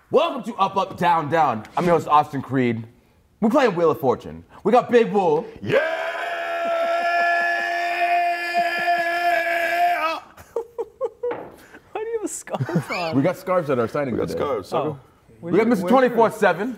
Welcome to Up, Up, Down, Down. I'm your host, Austin Creed. We're playing Wheel of Fortune. We got Big Wool. Yeah! Why do you have a scarf on? We got scarves at our signing. We got scarves, sucker. Oh. We got Mr. 24/7.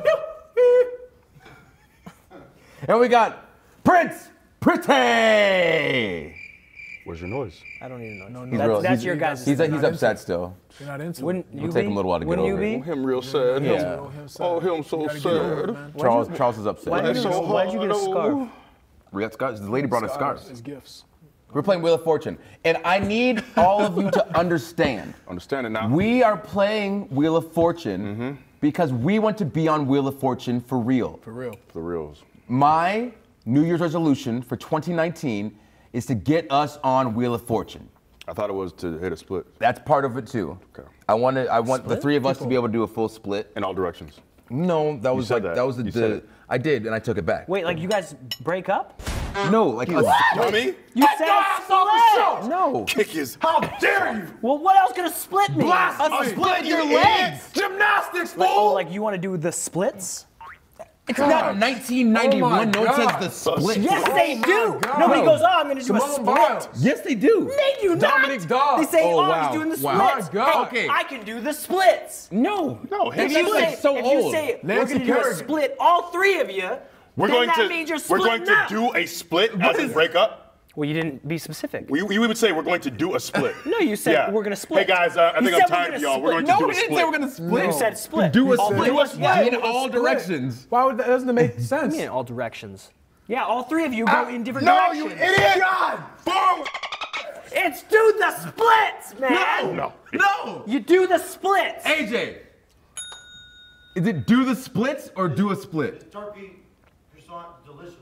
And we got Prince Pretty. Where's your noise? I don't even know. That's your guys' He's thing. upset still. You're not into Wouldn't it. you It'll take him a little while to get Wouldn't over you it. be? Him real sad. Yeah. Oh, him so Gotta get over it, sad. man. Charles is upset. Why'd you get a scarf? We got scarves. The lady brought us scarves. It's gifts. We're playing Wheel of Fortune. And I need all of you to understand. Understand it now. We are playing Wheel of Fortune because we want to be on Wheel of Fortune for real. For real. The reals. My New Year's resolution for 2019 is to get us on Wheel of Fortune. I thought it was to hit a split That's part of it too. Okay. I want the three of us to be able to do a full split. in all directions. No, that was said like that. was You said it. I did and I took it back. Wait, like you guys break up? No, like a Dummy! You said split! no. Kick his. How dare you! Well, what else could a split mean? Split your legs. Gymnastics, Like, fool! like you want to do the splits? It's not 1991. No one says the split. Yes, they do. God. Nobody goes, oh, I'm going to do a Simone split. Biles. Yes, they do. They do Dominic not. Dawes. They say, Oh, oh, wow. he's doing the Wow. splits. My God. Hey, Okay. I can do the splits. No. No, hit If that you split. say, so if you old. say we're Nancy going to do a Kerrigan. split, all three of you, We're then going that to means you're we're splitting going to up. do a split as in break up. Well, you didn't be specific. We would say we're going to do a split. No, you said we're gonna split. Hey guys, I You think said I'm tired we're of gonna y'all. We're going split. to do No, a we didn't split. say we're gonna split. You said split. Do a All split. three of us? Yeah. In all directions. Why would that doesn't make sense? What do you mean in all directions? Yeah, all three of you go in different No, directions. you idiot! God! Boom! It's do the splits, man. No. No. You do the splits. AJ. Is it do the splits or do a split? Turkey croissant, delicious.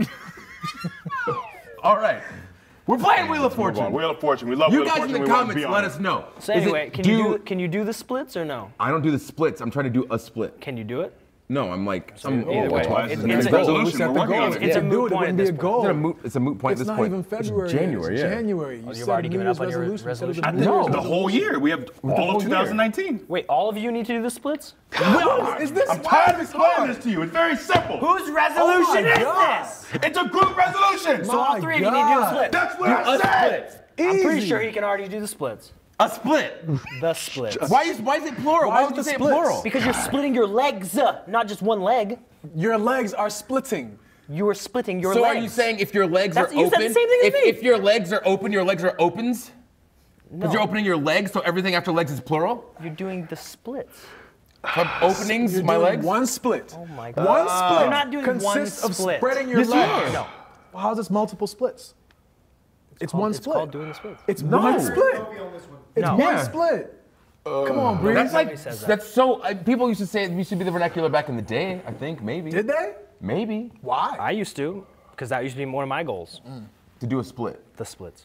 All right. We're playing Wheel of Move on. Fortune. Wheel of Fortune. We love You Wheel of guys Fortune. in the We want to comments be on let it. us know. So Is it anyway, can you do the splits or no? I don't do the splits. I'm trying to do a split. Can you do it? No, I'm like. I'm, either way, Twice. it's It's a a goal. resolution. set We're the working goal. on it. It's a Yeah, moot do it. It point wouldn't at be a this goal. It's a moot point It's at this not point. even February. It's January, It's yeah. January. You you've said already New given Year's up on your resolution. You said it was resolution? New No. Year's The whole year. We have all whole of year. 2019. Wait, all of you need to do the splits? Is this I'm tired of explaining this to you. It's very simple. Whose resolution is God. this? It's a group resolution. So all three of you need to do the splits. That's what I said. I'm pretty Easy. sure he can already do the splits. A split. The splits. Why is it plural? Why would you the say it splits? plural? Because you're splitting your legs, not just one leg. Your legs are splitting. You are splitting your So legs. are you saying if your legs That's- are you open? said the same thing as me. If your legs are open, your legs are opens? Because No. you're opening your legs, so everything after legs is plural? You're doing the splits. From openings, You're my doing legs? One split. Oh my God. One split. You're not doing one consists of split. spreading your Yes, you legs. are. No. Well, how's this multiple splits? It's one It's split. called doing the splits. It's one split. It's No. one Yeah. split. Come on, Bree. That's like, says that. that's so, people used to say it used to be the vernacular back in the day, I think, maybe. Did they? Maybe. Why? I used to, because that used to be one of my goals. To do a split. The splits.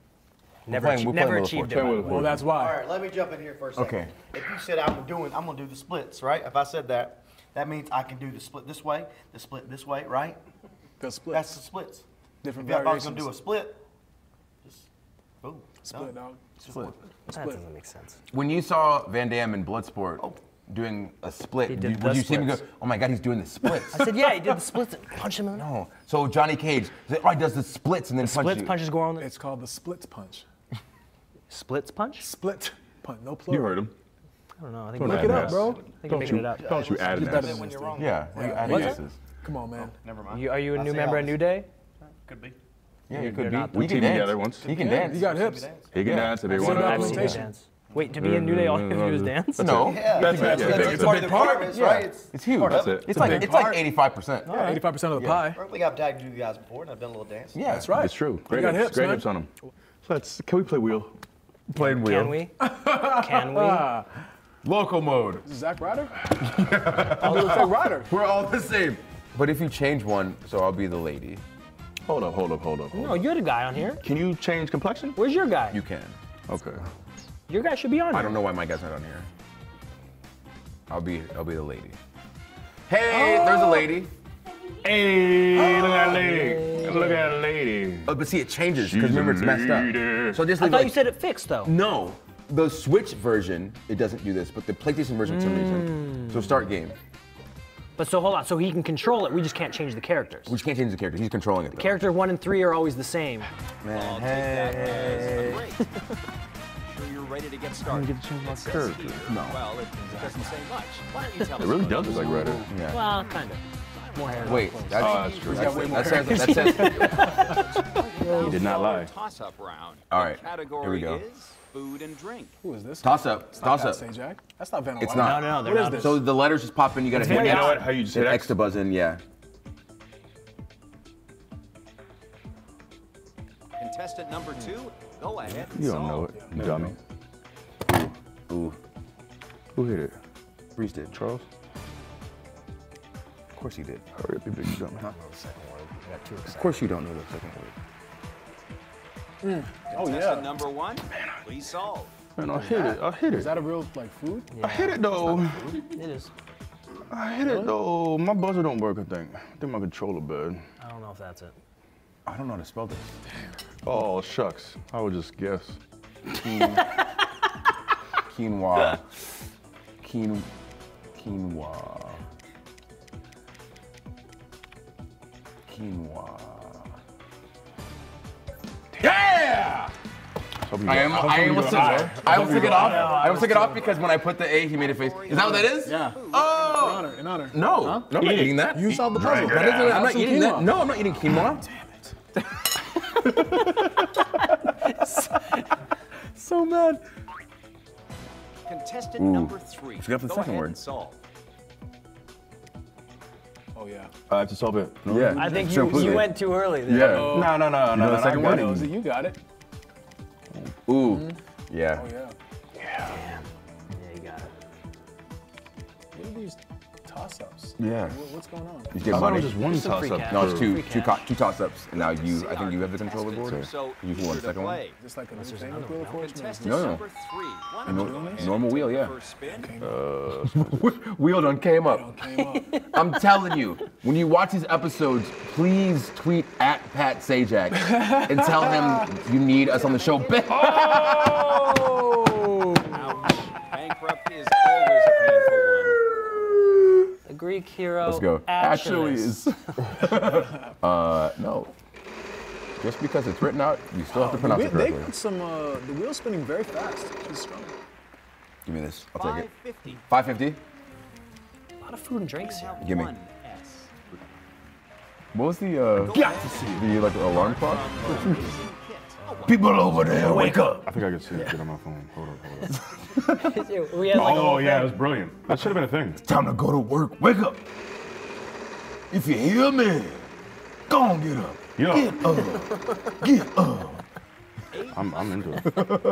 Never, playing- we're never playing achieved it. Wheel of by the Fortune. way. Well, that's All why. right, let me jump in here for a second. Okay. If you said I'm gonna do the splits, right? If I said that, that means I can do the split this way, the split this way, right? The split. That's the splits. Different If I was gonna variations. do a split, just boom. Split, dog. Split. That doesn't make sense. When you saw Van Damme in Bloodsport doing a split, He did would the you see him go, splits. oh my God, he's doing the splits? I said, yeah, he did the splits and punch him in the nose. No. So Johnny Cage, oh, he does the splits and then punch Splits, you. punches go on the It's called the splits punch. splits punch? Split punch. No plural. You heard him. I don't know. I think Don't you're Look it add up, an bro. I think you're making it up. Don't you add an better S. than when you're wrong. Yeah, well, you add What's S's. Come on, man. Never mind. Are you a I new say member of honest. New Day? Could be. Yeah, you You're could be. not the- He We can teamed dance. together once. He can Yeah, dance. you got hips. He can dance if he Seen wanted that to. on Sing stage. dance. Wait, to be in New Day, all you have to do is dance? No. Yeah, That's it. it's part of the requirements, right? It's huge. That's it. It's like 85%. Yeah, 85% of the pie. I think I've tagged you guys before, and I've done a little dance. Yeah, That's right. It's true. Great got hips. hips, Great man. hips on him. Can we play wheel? Playing wheel. Can we? Can we? Local mode. Zack Ryder? I'll do Zack Ryder. We're all the same. But if you change one, so I'll be the lady. Hold up. No, you're the guy on here. Can you change complexion? Where's your guy? You can. Okay. Your guy should be on here. I don't know why my guy's not on here. I'll be the lady. Hey, there's a lady. Hey, look at that lady. Look at that lady. Oh, but see, it changes She's because remember a it's messed lady. up. So just I leave thought like, you said it fixed though. no. The Switch version, it doesn't do this, but the PlayStation version for some reason. So start game. But so hold on, so he can control it, we just can't change the characters. We just can't change the character. He's controlling it though. Character 1 and 3 are always the same. Man, hey. Sure you're ready to get started. get to change my character. No. Well, it doesn't say much. Why don't you tell It us really about does look like Ryder. Yeah. Well, kind of. More hair. Wait, that's true. That says. He did not lie. Toss-up round. All The right, category here we go. is food and drink. Who is this? Toss up. It's not Toss Pat up. Sajak. That's not Vanna It's White. not. No, they're What is not. this? So the letters just pop in. You gotta hit very You know X. what? How you just Hit hit X X? to buzz in. Yeah. Contestant number 2, go ahead and You don't solve. know it, you dummy. Ooh. Who hit it? Breeze did. Charles? Of course he did. Hurry up, you big dummy. Of course you don't know the second word. Oh Contestant yeah. number 1, please solve. Man, I hit it. I hit Is it. that a real like food? I hit it though. It is. I hit it though. My buzzer don't work, I think. I think my controller bad. I don't know if that's it. I don't know how to spell this. Oh, shucks. I would just guess. Quinoa. Quinoa. Quinoa. Yeah! I almost took it. I almost took it off. I almost took it off because when I put the A, he made a face. Is that what that is? Yeah. Oh! In honor. No, no, I'm not eating that. You solved the puzzle. That isn't- I'm Have not some eating quinoa. that. No, I'm not eating quinoa. So mad. Contestant number 3, Let's get up to the go second ahead word. and solve. Oh yeah. I have to solve it. No? Yeah. I think Sure, you completely. went too early there. Yeah. No. know the second I one? got it. Nosy, you got it. Ooh. Yeah. Oh yeah. Yeah, you got it. What are these toss-ups? Yeah. What's going on? You I get thought it money. was just one Some free toss-up. cash. No, it's Free two cash. toss-ups, and now you. I think you have the control of the board. Contestants, so You can want the eager to second one. play. Just like a entertainment wheel of fortune. Contestant No. number 3, why don't you go ahead and Normal wheel, take the yeah. first spin? Wheel done came up. Came up. I'm telling you, when you watch these episodes, please tweet at Pat Sajak and tell him you need us on the show. Ouch. Bankrupt is always a painful one. The Greek hero. Let's go. Achilles. No. Just because it's written out, you still have to pronounce it They correctly. got some. The wheel's spinning very fast. She's strong. Give me this. I'll take it. 550. 550. A lot of food and drinks here. Give me. 1S. What was the like alarm clock? Amazing kit. Oh, People over there, wake up. I think I can see it. Get on my phone. Hold up. We had like a Oh, whole yeah, it thing. was brilliant. That should have been a thing. Time to go to work. Wake up. If you hear me, go on, get up. Yo, Get up. I'm into it.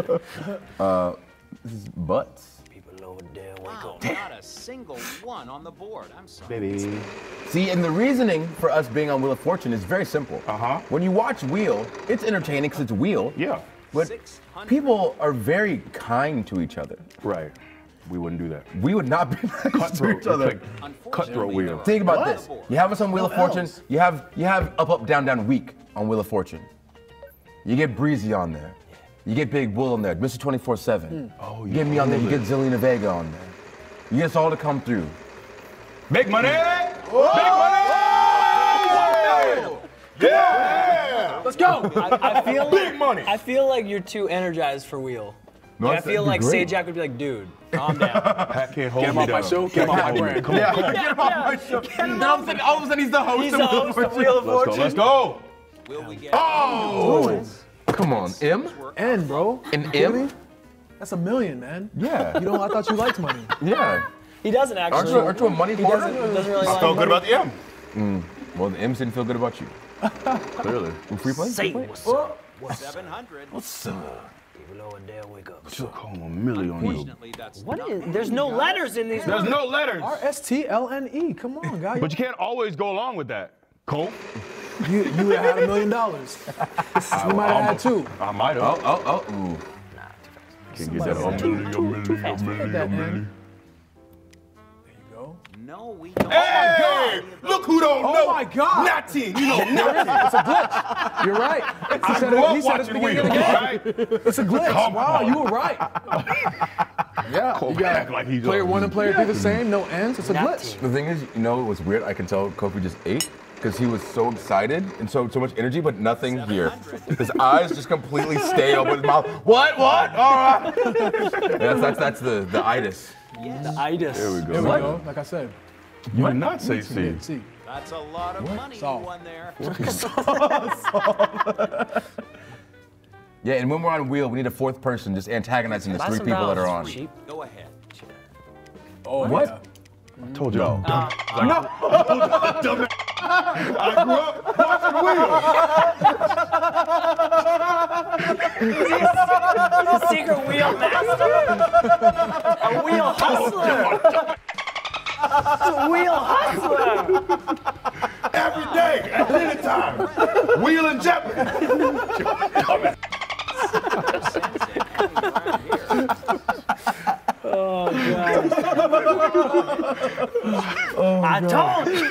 This is butts. People over there, wake wow, up. not a single one on the board. I'm sorry. Baby. See, and the reasoning for us being on Wheel of Fortune is very simple. Uh-huh. When you watch Wheel, it's entertaining because it's Wheel. Yeah. But 600. people are very kind to each other. Right. We wouldn't do that. We would not be nice to Cutthroat. each other. It's like cutthroat wheel. Think about What? this. You have us on Wheel of Fortune. else? You have up, up, down, down, weak on Wheel of Fortune. You get Breezy on there. You get Big Bull on there. Mr. 24/7. Oh, You get me on there. You get Zelina Vega on there. You get us all to come through. Big money! Big money! Yeah! Let's go. I feel Big money! I feel like you're too energized for Wheel. No, Like, I that'd feel be like great. Sajak would be like, dude, calm down. Pat can't hold Get him me off my down. show. Get him off my brand. Come on, come on. Get him off my show. Then all of a sudden he's the host He's of the Wheel of host of Fortune. Wheel of Let's go, Fortune. let's go! Will we get Oh! Come on, M? N, bro. An M? That's $1 million, man. Yeah. You know, I thought you liked money. Yeah. He doesn't actually. Aren't you a money He hoarder? doesn't really like Felt good money. about the M. Well, the M's didn't feel good about you. Clearly. Free play? Say what's up. 700. What's up? People over there, wake up. She'll call him a million on you. Unfortunately, that's What not is? There's no letters in these. There's no letters. RSTLNE. Come on, guy. But you can't always go along with that. Cole? You would have had $1 million. You might have had two. I might have. Oh. Ooh. Can't get that Somebody a said million. that, man. There you go. No, we don't. Hey, look who don't know. Oh my God. Natty, you know Natty. It's a glitch. You're right. I grew up watching Wheel, right? It's a glitch. Come Wow, on. you were right. Yeah. Kofi You got act like he's player on- 1 and player 3 the same, no ends. It's a glitch. The thing is, you know, what's weird? I can tell Kofi just ate because he was so excited and so much energy, but nothing here. His eyes just completely stay open. His mouth. What? All right. That's the itis. The itis. There we go. There we go. Like I said. You did not say C. See. That's a lot of money Solve. you won there. Yeah, and when we're on wheel, we need a fourth person just antagonizing the Buy three some people that are on. vowels. Cheap. Go ahead. Oh, What? yeah. I told you. No. No. I grew up watching Wheel. He's a secret wheel master. A wheel hustler. A wheel hustler. Every day, at dinner time. Wheel and Jeopardy. I told you.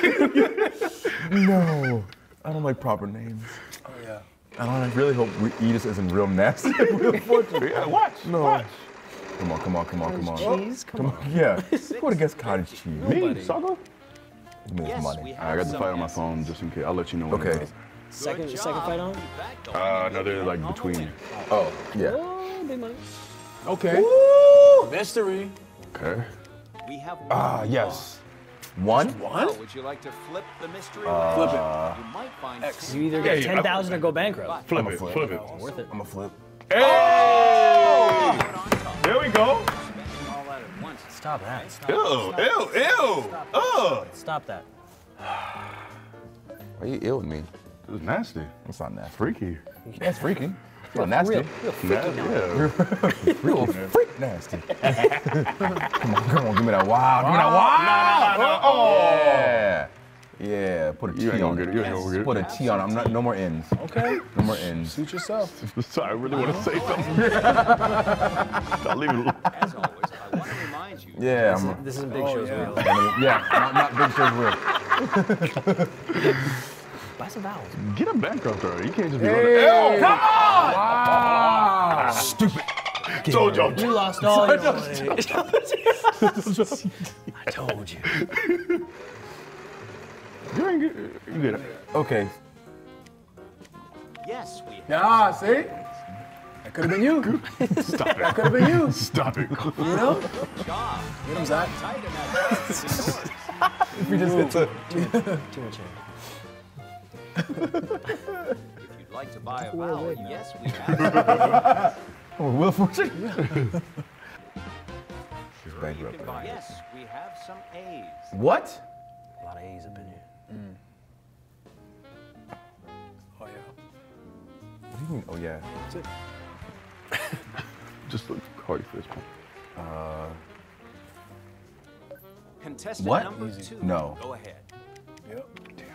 No. I don't like proper names. Oh yeah. I really hope Edis isn't real nasty. Yeah, watch. No. Watch. Come on. Cheese? Come on. Yeah. Who would have guessed cottage cheese? Me, Saga? Give me this Yes, money. we have I got the some fight on my S's. phone just in case. I'll let you know when Okay. it is. Second fight on? No, they're like between. Oh, yeah. Oh, big money. Okay. Mystery. Okay. We have one. Yes. One? Well, would you like to flip the mystery? Flip it. You might find You either get Yeah, 10,000 or go bankrupt. Flip it. Flip it. Worth it. I'm a flip. Hey! There we go. spending all that at once. Stop that. Ew. Stop that. Why are you ill with me? It was nasty. It's not nasty. Freaky. That's freaky. Real nasty. Yeah. Real freak nasty. Come on, give me that wow. Give me that wow. Yeah. Yeah, put a T You ain't on gonna it. get it. You ain't gonna get it. Put a T on it. I'm not, no more ends. Okay. No more ends. Suit yourself. Sorry, I really want to say something. I'll leave it. As always, I want to remind you. Yeah, This isn't Big Show's wheel. not Big Show's real. Buy some vowels. Get a bankrupt already. You can't just be running. Come on! Wow. Stupid. Told y'all. You lost all your money. I told you. You ain't get. You get it. Okay. Yes, we have. Yeah, see? That could have been you. Stop That it. could have been you. Stop it. You know? Job. Get him, Zach. Tight in that box. It's yours. If we just get to. Too much air. If you'd like to buy a vowel, yes, we have. Oh, Will Fortune? He's You bankrupt. can buy. Yes, we have some A's. What? A lot of A's up in here. Oh, yeah. What do you mean? Oh, yeah. That's it. Just look hardy for this one. Contestant What? number 2. No. Go ahead. Yep.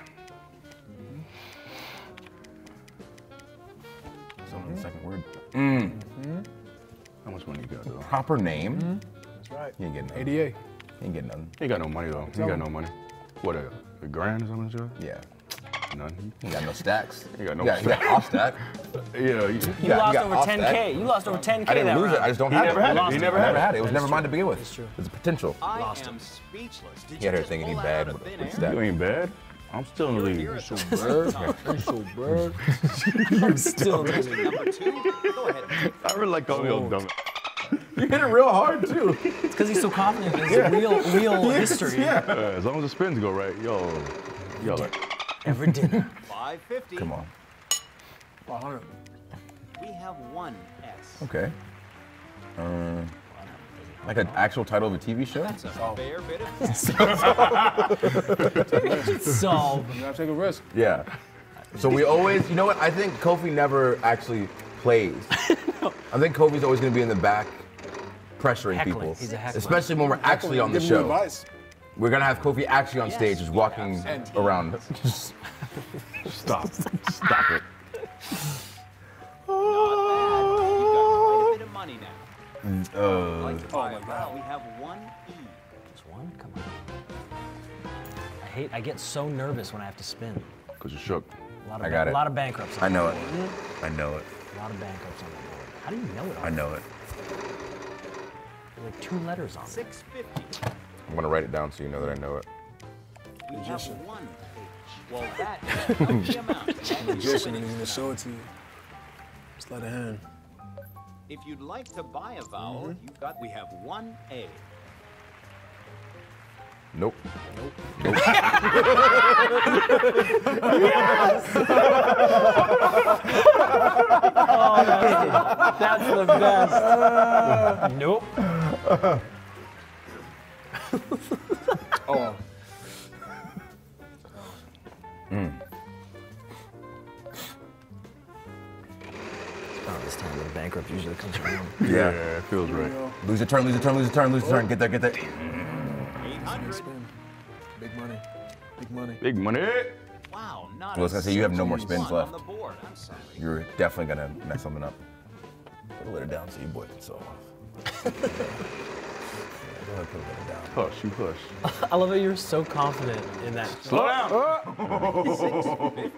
Someone the second word. How much money you got though? Proper name? That's right. He ain't getting nothing. ADA. He ain't getting nothing. He ain't got no money though. He ain't got no money. What a grand or something? Sure? Yeah. None. He ain't got no stacks. He got no He got off stack. Yeah. You got- lost got over off 10K. that. You lost over 10K I didn't that lose it. round. I just don't He have never it. had it. lost He it. never I had never it. had it. It was never That's mine to true. begin with. That's true. There's a potential. I Lost am it. speechless. Did He had you everything just he pull bad that out of with thin with air? stack. You ain't bad. I'm still in the Here league. at the Bird. I'm still Contestant number 2. Go ahead. I really like all y'all dumb. You hit it real hard, too. It's because he's so confident in his real history. As long as the spins go right, yo like. Every dinner. 550. Come on. 100. We have one S. Okay. Like an actual title of a TV show? That's a fair bit of Solve. You gotta take a risk. Yeah. So we always, you know what? I think Kofi never actually plays. I think Kofi's always going to be in the back pressuring Heckling. people. He's a heckler. Especially when we're actually on the Give you show. advice. We're going to have Kofi actually on stage, just walking around. Stop. Stop it. not bad. You got quite a bit of money now. Like to buy a vowel, we have one E. Just one? Come on. I get so nervous when I have to spin. Cause you shook. A lot of I got a it. lot of bankrupts. On I know the it. board. I know it. A lot of bankrupts on the board. How do you know it? I know it. There's like 2 letters on it. 650. I'm gonna write it down so you know that I know it. We have 1 H. Well, that is quite the amount. Magician, and he's gonna show it to you. Just let it hand. If you'd like to buy a vowel, we have 1 A. Nope. That's the best. Nope. Oh. About this time, the bankrupt usually comes around. Yeah. It feels right. Lose a turn, lose a turn, lose a turn, lose a turn. Get there, get there. 800. Spin. Big money. Big money. Big money. Wow, not I was gonna say, you have no more a spins one left. on the board. I'm sorry. You're definitely gonna mess something up. Put it down so you boy can solve. Go ahead, put it down. Hush, you hush. I love that you're so confident in that. Slow down. 650.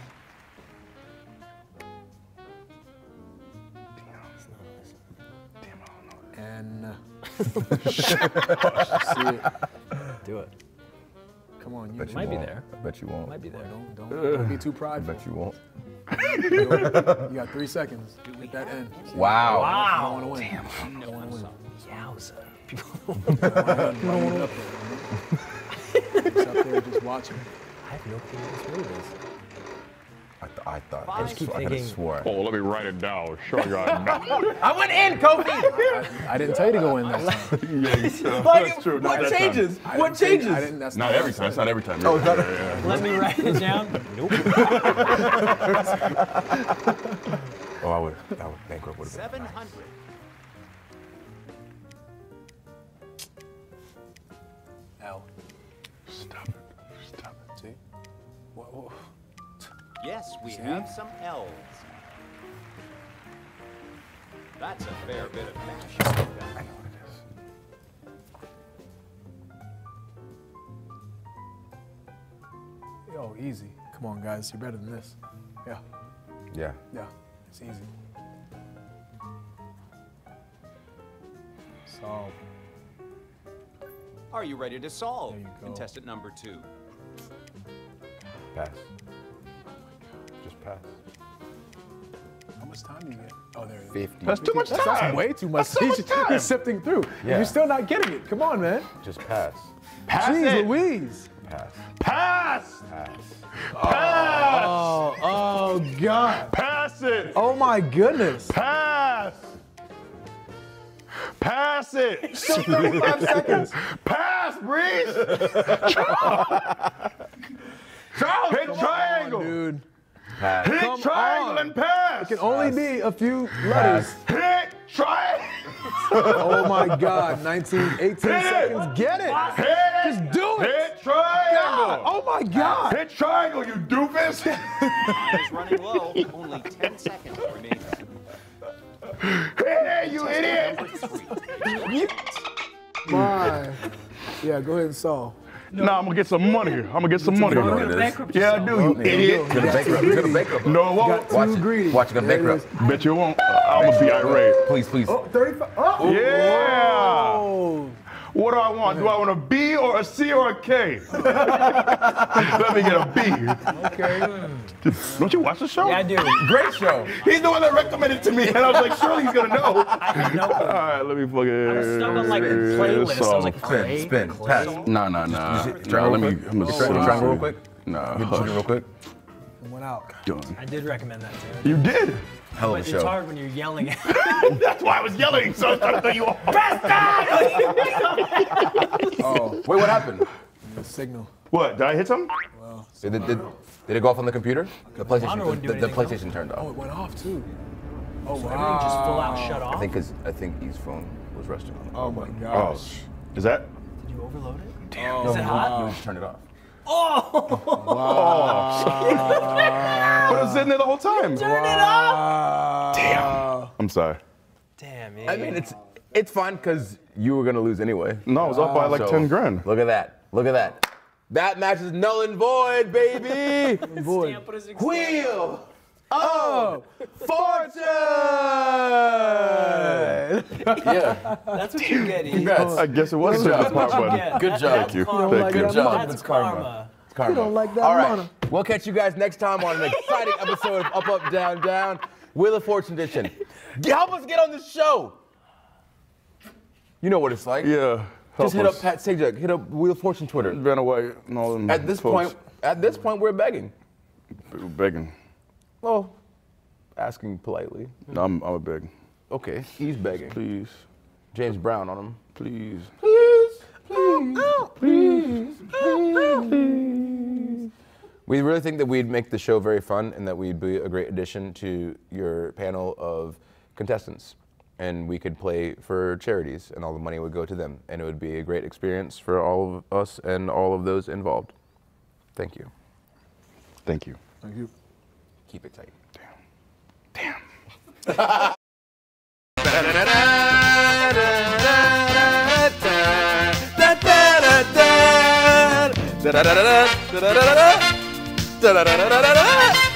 And see it. Do it. Come on, you Bet you might be won't. there. I bet you won't. Might be there. Don't be too I prideful. bet you won't. You got 3 seconds. Hit that end. Wow. I Wow. want to win. I want to win. Yowza. Why you up there? Just up there, just watching. I have no clue what this move is. I thought. I just keep I could have thinking- swore. Oh, let me write it down. Sure, you got it. I went in, Kofi. I didn't tell you to go in that time. That's true. Not What that changes? time. What changes? I didn't. That's Not every time. That's not every time. Oh, it's not- Let me write it down. Nope. Oh, I would. Bankrupt would have been. 700. L. Stop it. Stop it. See? Whoa. Yes, we have some L's. That's a fair bit of fashion. I know what it is. Yo, easy. Come on, guys. You're better than this. Yeah. Yeah. Yeah. It's easy. Solve. Are you ready to solve? There you go. Contestant number 2. Pass. Just pass. How much time do you get? Oh, there it is. 50. That's too much That's time. way too much. That's so much time. He's sifting through. Yeah. You're still not getting it. Come on, man. Just pass. Pass Jeez it. Louise. Pass. Pass. Pass. Pass. Oh, God. Pass it. Oh, my goodness. Pass. Pass it. Still 35 seconds. Pass, Breeze. Charles, hit triangle. Dude. Pass. Hit Come triangle on. and pass. Can only be a few letters. Hit triangle. Oh, my God. 19, 18 it. seconds. Get it. Hit it. Just do it. Hit triangle. Oh, my God. Hit triangle, you doofus. Time is running low. Only 10 seconds remain. Hit it, you idiot. Number 3. My. Yeah, go ahead and solve. Nah, I'm gonna get some money here. I'm gonna get some money You don't know here. what it is. Yeah, I do, you idiot. You're gonna bankrupt. You're gonna bankrupt. No, it won't. Watch Too it. greedy. Watch it. Gonna There it bankrupt. Bet you won't. I'm gonna be irate. Please, please. 35. Oh. Yeah. Oh. What do I want? Do I want a B or a C or a K? Let me get a B. Okay. Don't you watch the show? Yeah, I do. Great show. He's the one that recommended it to me, and I was like, surely he's gonna know. I had no All clue. right, let me fucking. I was stuck on like playlist. I was like, Spin, clay, spin, clay. pass. Nah. Try Nah, real let me. quick. I'm gonna Try sit on real this. quick. Nah, Get you real quick. Went out. done. I did recommend that to you. You did. Hell of a But show. it's hard when you're yelling at That's why I was yelling. So I was trying to throw you off. Oh, wait, what happened? The signal. What? Did I hit something? Did it go off on the computer? The Honor PlayStation. wouldn't do The anything, PlayStation turned Oh, off. it went off too. Oh, everything just full out shut off. I think his phone was resting on it. Oh my Oh, gosh. is that? Did you overload it? No, Is it hot? no, just turn it off. But it was sitting there the whole time. Turn it off! Damn. I'm sorry. Damn, I mean, it's fine because you were gonna lose anyway. No, I was up by like So, 10 grand. Look at that. Look at that. That match is null and void, baby. Boy. Wheel of Fortune. Yeah. That's what you get, Ian. Congrats. I guess it was Good the job. part button. Yeah, Good job. Thank you. karma. Thank you. Good job. That's It's karma. karma. It's karma. You don't like that All right. money. We'll catch you guys next time on an exciting episode of Up, Up, Down, Down, Wheel of Fortune edition. Help us get on this show. You know what it's like. Yeah. Just hit help up Pat Sajak. Hit up Wheel of Fortune Twitter. Ben Away and all them At this folks. point, we're begging. Begging. Well, asking politely. No, I'm a beg. Okay, he's begging. Please. James Brown on him. Please. We really think that we'd make the show very fun and that we'd be a great addition to your panel of contestants. And we could play for charities and all the money would go to them. And it would be a great experience for all of us and all of those involved. Thank you. Thank you. Thank you. Keep it tight. Damn.